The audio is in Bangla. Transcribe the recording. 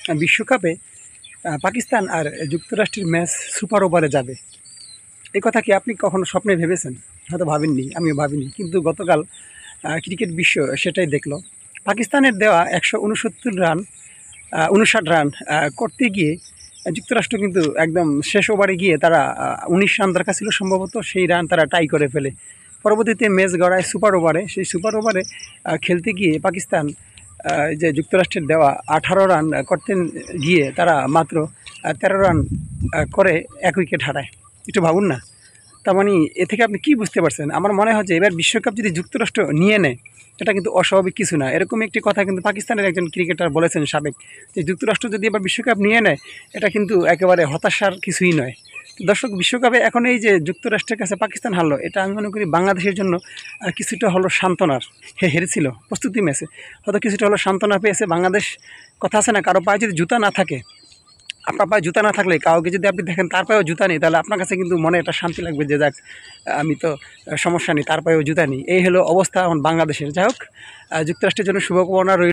বিশ্বকাপে পাকিস্তান আর যুক্তরাষ্ট্রের ম্যাচ সুপার ওভারে যাবে। এই কথা কি আপনি কখনো স্বপ্নে ভেবেছেন? হয়তো ভাবেননি, আমিও ভাবিনি, কিন্তু গতকাল ক্রিকেট বিশ্ব সেটাই দেখলো। পাকিস্তানের দেওয়া 169 রান 59 রান করতে গিয়ে যুক্তরাষ্ট্র কিন্তু একদম শেষ ওভারে গিয়ে তারা 19 রান দরকার ছিল সম্ভবত, সেই রান তারা টাই করে ফেলে। পরবর্তীতে ম্যাচ গড়ায় সুপার ওভারে। সেই সুপার ওভারে খেলতে গিয়ে পাকিস্তান যে যুক্তরাষ্ট্রের দেওয়া 18 রান করতে গিয়ে তারা মাত্র 13 রান করে 1 উইকেট হারায়। একটু ভাবুন না। তার মানে এ থেকে আপনি কী বুঝতে পারছেন? আমার মনে হয় যে এবার বিশ্বকাপ যদি যুক্তরাষ্ট্র নিয়ে নেয়, এটা কিন্তু অস্বাভাবিক কিছু না। এরকম একটি কথা কিন্তু পাকিস্তানের একজন ক্রিকেটার বলেছেন সাবেক, যে যুক্তরাষ্ট্র যদি এবার বিশ্বকাপ নিয়ে নেয়, এটা কিন্তু একেবারে হতাশার কিছুই নয়। দর্শক, বিশ্বকাপে এখন এই যে যুক্তরাষ্ট্রের কাছে পাকিস্তান হারলো, এটা আমি মনে করি বাংলাদেশের জন্য কিছুটা হলো সান্ত্বনার। হেরেছিল প্রস্তুতি ম্যাচে, হয়তো কিছুটা হলো সান্ত্বনা পেয়েছে বাংলাদেশ। কথা আছে না, কারো পায়ে যদি জুতা না থাকে, আপনার পায়ে জুতা না থাকলে কাউকে যদি আপনি দেখেন তার পায়েও জুতা নেই, তাহলে আপনার কাছে কিন্তু মনে একটা শান্তি লাগবে যে যাক, আমি তো সমস্যা নেই, তার পায়েও জুতা নেই। এই হলো অবস্থা এখন বাংলাদেশের। যাই হোক, যুক্তরাষ্ট্রের জন্য শুভকামনা রইল।